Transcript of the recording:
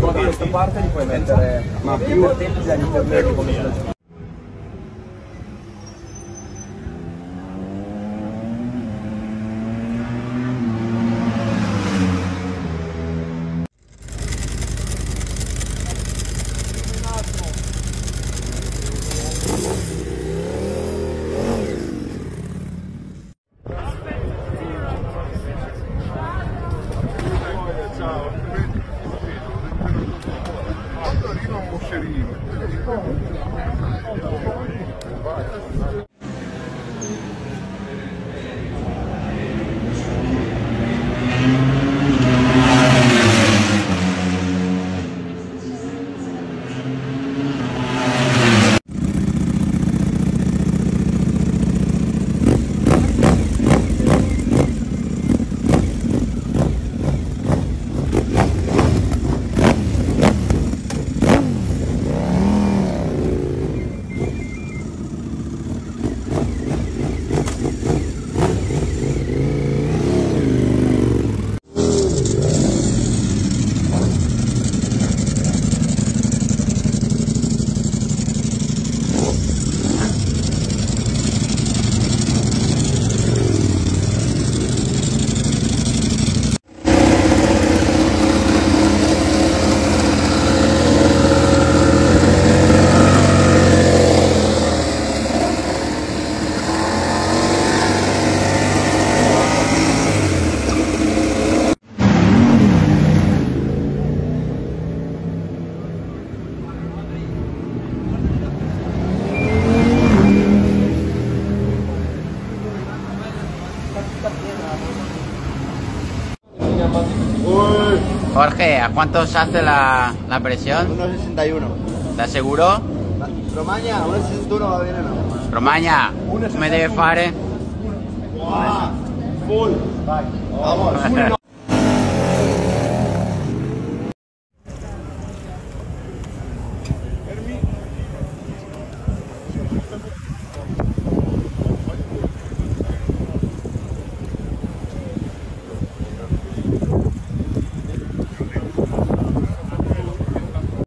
da questa parte gli puoi mettere più attenti dagli interventi come sta. Jorge, ¿a cuántos hace la presión? 1,61. ¿Estás seguro? Romagna, 1,61 va bene, no? Romagna, come deve fare? Full. Vai. Vamos.